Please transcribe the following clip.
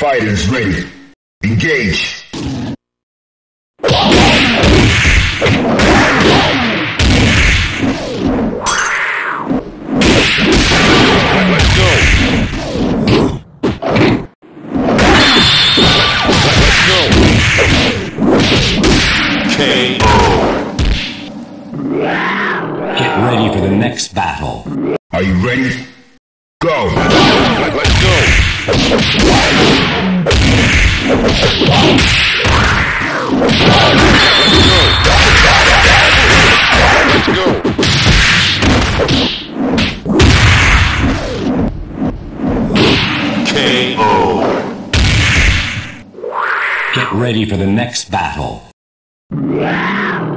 fighters ready. Engage. Let's go. Let's go. KO. Get ready for the next battle. Are you ready? Go. Let's go. Let's go. KO. Get ready for the next battle.